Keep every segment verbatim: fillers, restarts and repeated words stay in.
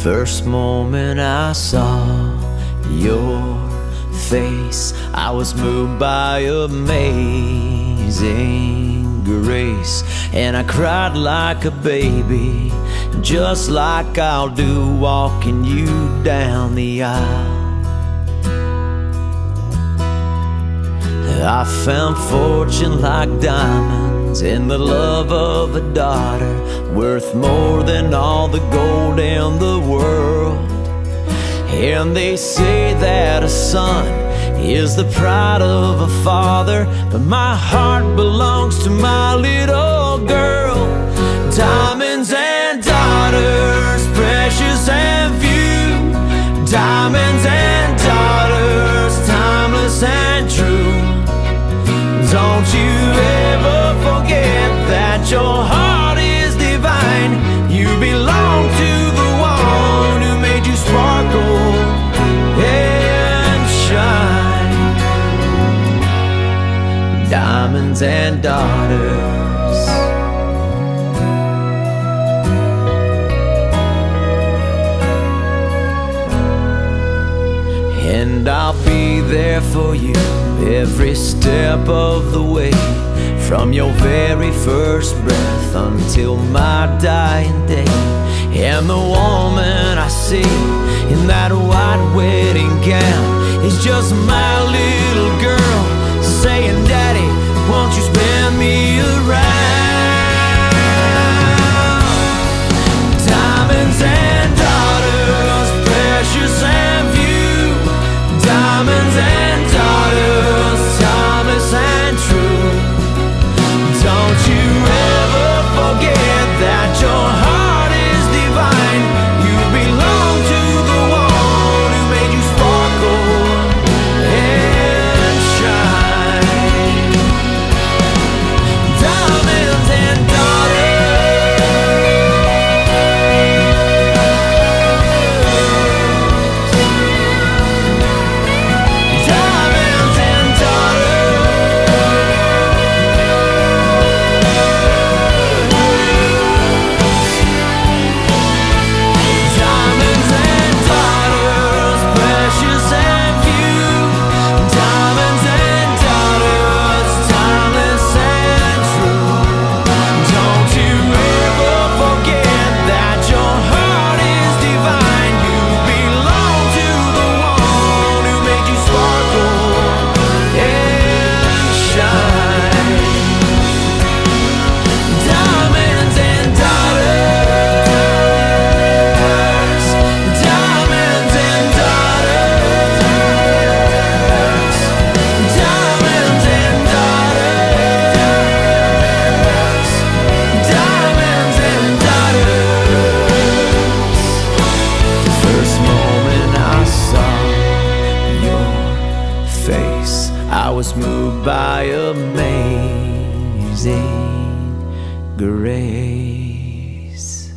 First moment I saw your face, I was moved by amazing grace, and I cried like a baby, just like I'll do walking you down the aisle. I found fortune like diamonds in the love of a daughter, worth more than all the gold in the world. And they say that a son is the pride of a father, but my heart belongs to my little girl. Diamonds and daughters, precious and few. Diamonds and daughters, timeless and true. Don't you ever forget that your heart is divine. You belong to the one who made you sparkle and shine. Diamonds and daughters. And I'll be there for you every step of the way, from your very first breath until my dying day. And the woman I see in that white wedding gown is just my little girl, saying, Daddy, won't you spin me around? Diamonds and daughters, precious and few. Diamonds and daughters, timeless and true. Don't you ever forget that your heart is divine. You belong to the one who made you sparkle and shine. Diamonds and moved by amazing grace.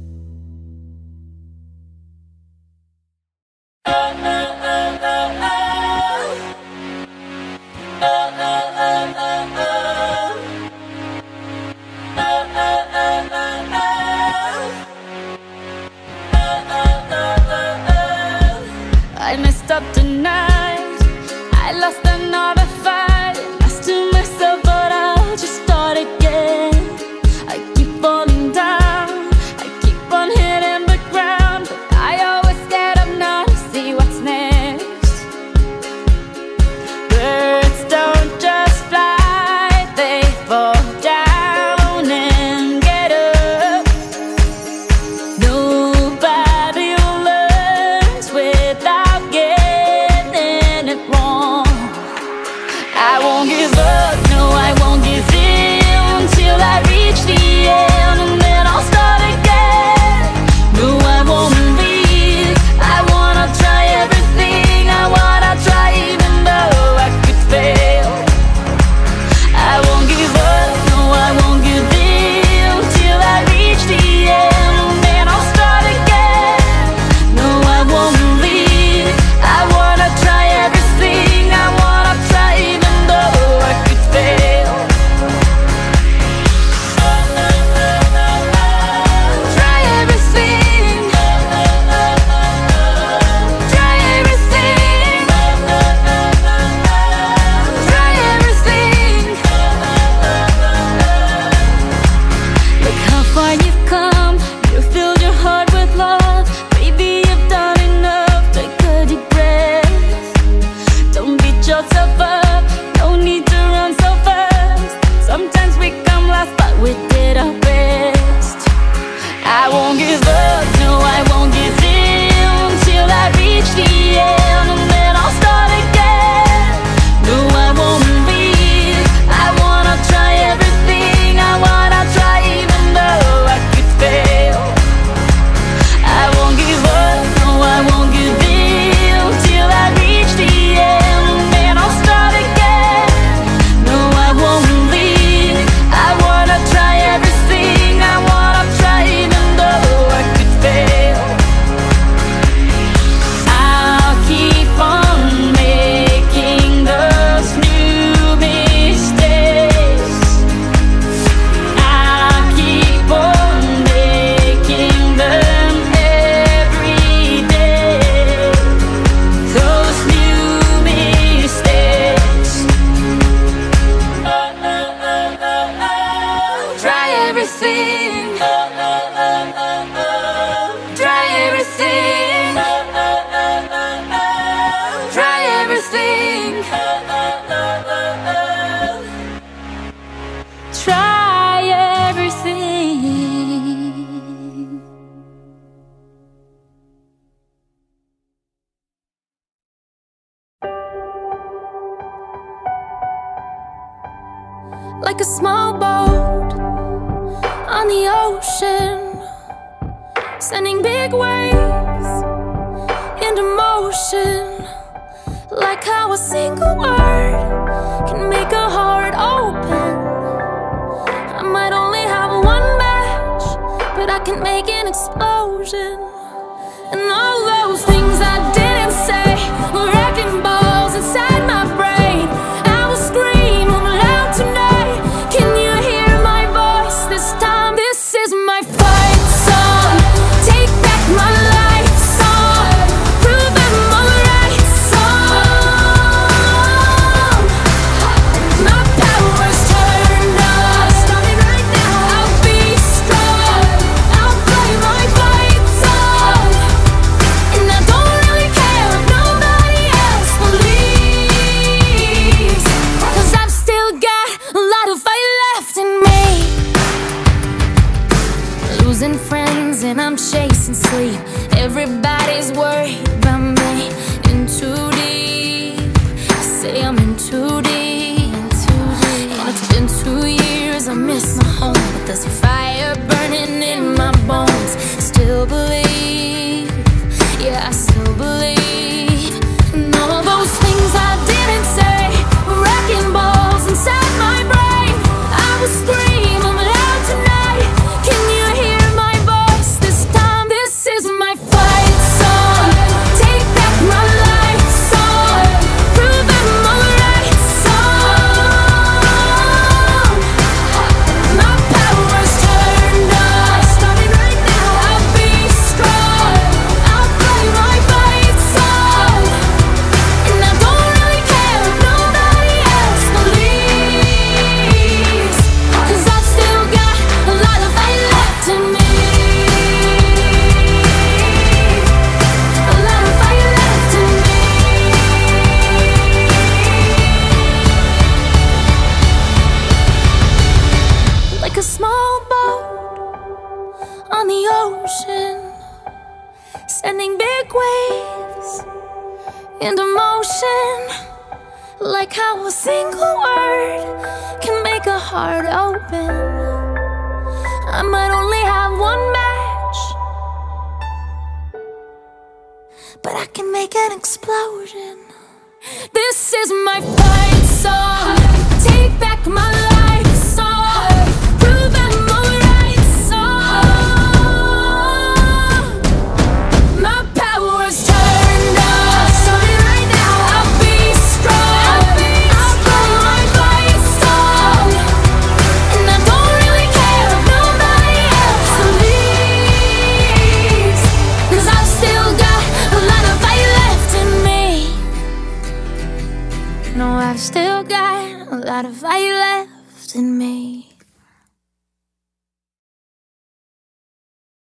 I messed up tonight, I lost another fight. Lost to myself, but I'll just start again. I keep falling down, I keep on hitting the ground, but I always get up now to see what's next. Birds don't just fly, they fall down and get up. Nobody learns without getting it wrong. I won't give up, no I won't give in till I reach the end, and then I'll start again. No I won't leave, I wanna try everything, I wanna try even though I could fail. I won't give up, no I won't give in till I reach the end, and then I'll start again. No I won't leave, I wanna try everything, I wanna try even though I need to run so fast. Sometimes we come last, but we did our best. I won't give up, no, I won't give in till I reach the end, and then I'll start again. No, I won't leave. I wanna try everything. I wanna try even though I could fail. I won't give up, no, I won't give in till I reach the end, and then I'll start again. No, I won't leave. I wanna try everything. I wanna try even though I could fail. I'll keep on making those new mistakes. I'll keep on making them every day. Those new mistakes. Try everything. Try everything. Try everything. Try everything. Like a small boat on the ocean, sending big waves into motion. Like how a single word can make a heart open. I might only have one match, but I can make an explosion. And all those things I didn't say were wrecking balls inside my brain. I will scream loud tonight. Can you hear my voice this time? This is my fight song. Take back my life song. Prove I'm alright song. My power's turned on. Starting right now. I'll be strong. I'll play my fight song. And I don't really care if nobody else believes, 'cause I've still got a lot of fight left in me. Losing friends and I'm chasing sleep. Everybody's worried about me. In too deep. I say I'm in too deep. And it's been two years, I miss my home, but there's a fire burning in my bones. Still believe, yeah, I still believe. And all those things I didn't say were wrecking balls inside my brain. I will scream loud tonight. Can you hear my voice this time? This is my fight song. Take back my life song. Prove I'm alright song. My power's turned on. Starting right now. I'll be strong. I'll play my fight song. And I don't really care if nobody else believes, 'cause I've still got a lot of fight left in me. A lot of fight left in me. Like a small boat on the ocean, sending big waves into motion. Like how a single word can make a heart open. I might only have one match, but I can make an explosion. This is my fight song. Take back my life song. Prove I'm alright song. My power's turned on. Starting right now. I'll be strong. I'll play my fight song. And I don't really care if nobody else believes, 'cause I've still got a lot of fight left in me. No, I've still got a lot of fight left in me.